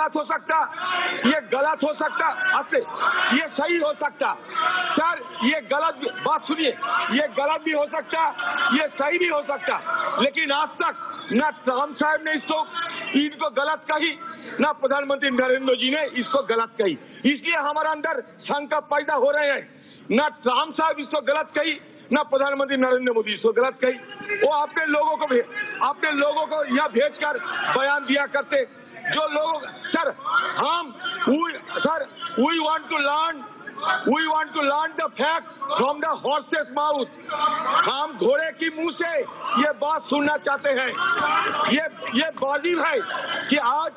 गलत हो सकता, ये गलत हो सकता, आपसे ये सही हो सकता। सर ये गलत बात सुनिए, ये गलत भी हो सकता, ये सही भी हो सकता, लेकिन आज तक न ट्रम्प साहब ने इनको गलत कही, न प्रधानमंत्री नरेंद्र जी ने इसको गलत कही। इसलिए हमारे अंदर शंका पैदा हो रहे हैं। न ट्रम्प साहब इसको गलत कही, न प्रधानमंत्री नरेंद्र मोदी इसको गलत कही। वो अपने लोगों को यह भेजकर बयान दिया करते जो लोग sir we want to learn the fact from the horse's mouth. हम घोड़े की मुंह से ये बात सुनना चाहते हैं। ये वाजिब है कि आज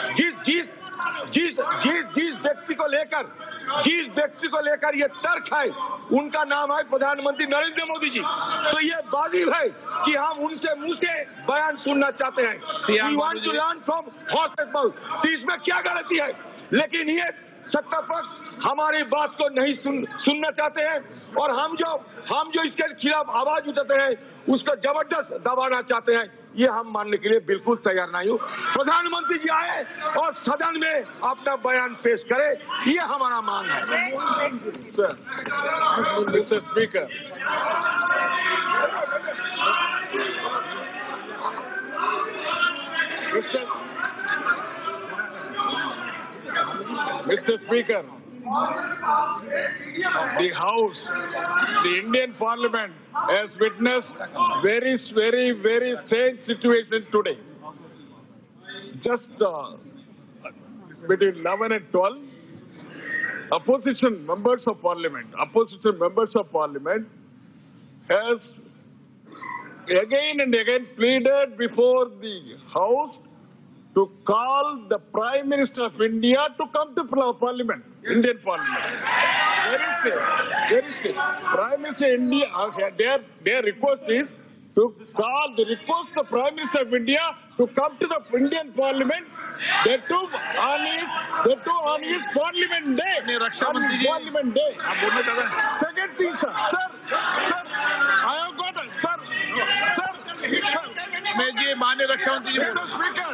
जिस व्यक्ति को लेकर ये तर्क है, उनका नाम है प्रधानमंत्री नरेंद्र मोदी जी। तो ये वाजिब है कि हम उनसे मुंह से बयान सुनना चाहते हैं। We want to learn from horse's mouth. तो इसमें क्या गलती है? लेकिन ये सत्ता पक्ष हमारी बात को नहीं सुनना चाहते हैं, और हम जो इसके खिलाफ आवाज उठाते हैं उसको जबरदस्त दबाना चाहते हैं। ये हम मानने के लिए बिल्कुल तैयार नहीं हूँ। प्रधानमंत्री जी आए और सदन में अपना बयान पेश करे, ये हमारा मांग है। Mister speaker, Mr. Speaker, the House, the Indian Parliament has witnessed very strange situation today. Just between 11 and 12, opposition members of Parliament has again and again pleaded before the House to call the Prime Minister of India to come to Parliament, Indian Parliament. Very strange. Prime Minister of India, their request is to request the Prime Minister of India to come to the Indian Parliament. They took on his Parliament Day. Parliament Day. Second thing, sir, I have got sir. मैं जी माननीय रक्षा मंत्री जी, speaker,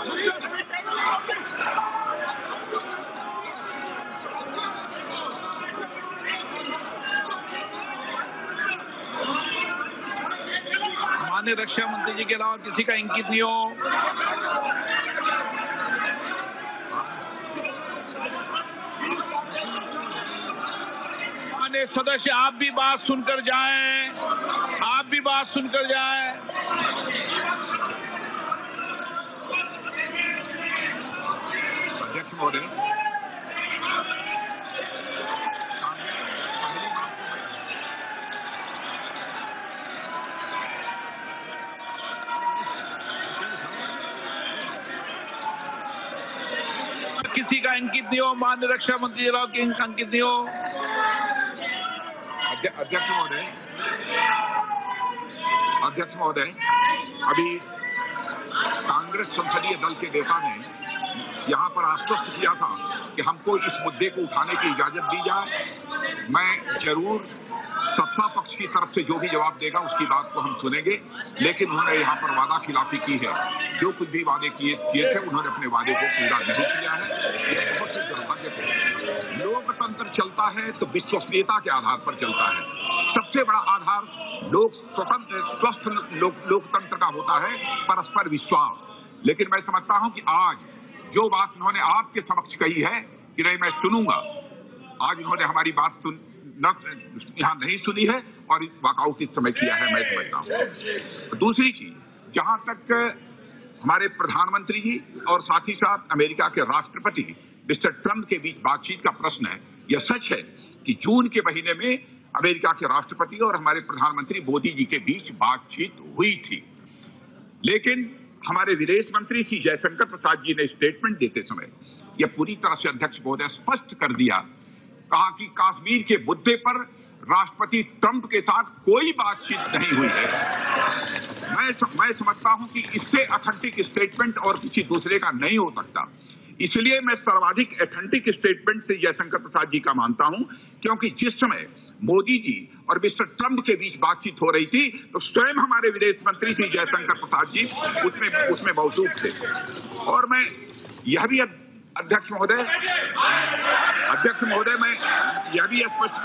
माननीय रक्षा मंत्री जी के अलावा किसी का इंगित नहीं हो। माननीय सदस्य, आप भी बात सुनकर जाएं। अध्यक्ष महोदय, किसी का अंकित नहीं हो। माननीय रक्षा मंत्री जी की अंकित नहीं हो। अध्यक्ष महोदय, अभी कांग्रेस संसदीय दल के नेता ने यहाँ पर आश्वस्त किया था कि हमको इस मुद्दे को उठाने की इजाजत दी जाए। मैं जरूर सत्ता पक्ष की तरफ से जो भी जवाब देगा उसकी बात को हम सुनेंगे, लेकिन उन्होंने यहाँ पर वादा खिलाफी की है। जो कुछ भी वादे किए थे उन्होंने अपने वादे को पूरा नहीं किया है। ये बहुत ही दुर्भाग्यपूर्ण। लोकतंत्र चलता है तो विश्वसनीयता के आधार पर चलता है। सबसे बड़ा आधार स्वस्थ लोकतंत्र का होता है परस्पर विश्वास। लेकिन मैं समझता हूं कि आज जो बात उन्होंने आपके समक्ष कही है कि नहीं मैं सुनूंगा, आज उन्होंने हमारी बात यहाँ नहीं सुनी है और वॉकआउट इस समय किया है, मैं समझता हूँ। दूसरी चीज, जहां तक हमारे प्रधानमंत्री जी और साथ ही साथ अमेरिका के राष्ट्रपति मिस्टर ट्रंप के बीच बातचीत का प्रश्न है, यह सच है कि जून के महीने में अमेरिका के राष्ट्रपति और हमारे प्रधानमंत्री मोदी जी के बीच बातचीत हुई थी। लेकिन हमारे विदेश मंत्री श्री जयशंकर प्रसाद जी ने स्टेटमेंट देते समय यह पूरी तरह से अध्यक्ष महोदय स्पष्ट कर दिया, कहा कि कश्मीर के मुद्दे पर राष्ट्रपति ट्रंप के साथ कोई बातचीत नहीं हुई है। मैं समझता हूं कि इससे अथेंटिक स्टेटमेंट और किसी दूसरे का नहीं हो सकता। इसलिए मैं सर्वाधिक एथेंटिक स्टेटमेंट से जयशंकर प्रसाद जी का मानता हूं, क्योंकि जिस समय मोदी जी और मिस्टर ट्रंप के बीच बातचीत हो रही थी तो स्वयं हमारे विदेश मंत्री श्री जयशंकर प्रसाद जी उसमें मौजूद थे। और मैं यह भी अध्यक्ष महोदय, मैं यह भी स्पष्ट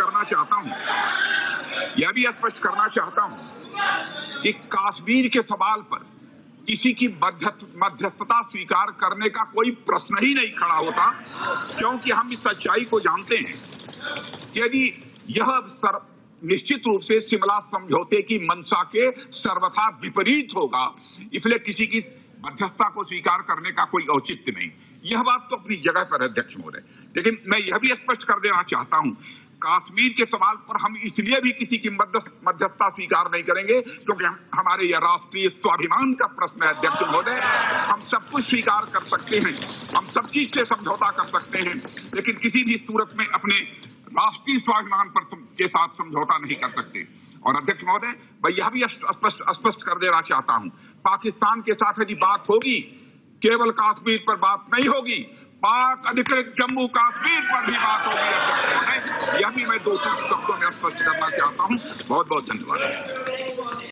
करना चाहता हूं कि कश्मीर के सवाल पर किसी की मध्यस्थता स्वीकार करने का कोई प्रश्न ही नहीं खड़ा होता, क्योंकि हम इस सच्चाई को जानते हैं कि यदि यह निश्चित रूप से शिमला समझौते की मंशा के सर्वथा विपरीत होगा, इसलिए किसी की मध्यस्थता को स्वीकार करने का कोई औचित्य नहीं। यह बात तो अपनी जगह पर है अध्यक्ष महोदय, लेकिन मैं यह भी स्पष्ट कर देना चाहता हूं, कश्मीर के सवाल पर हम इसलिए भी किसी की मध्यस्थता स्वीकार नहीं करेंगे क्योंकि हमारे यह राष्ट्रीय स्वाभिमान का प्रश्न है अध्यक्ष महोदय। हम सब कुछ स्वीकार कर सकते हैं, हम सब चीज से समझौता कर सकते हैं, लेकिन किसी भी सूरत में अपने राष्ट्रीय स्वाभिमान पर के साथ समझौता नहीं कर सकते। और अध्यक्ष महोदय, मैं यह भी स्पष्ट कर देना चाहता हूं, पाकिस्तान के साथ यदि बात होगी, केवल कश्मीर पर बात नहीं होगी, पाक अधिकृत जम्मू कश्मीर पर भी बात होगी अध्यक्ष महोदय। यह भी मैं 2 शब्दों में स्पष्ट करना चाहता हूं। बहुत बहुत धन्यवाद।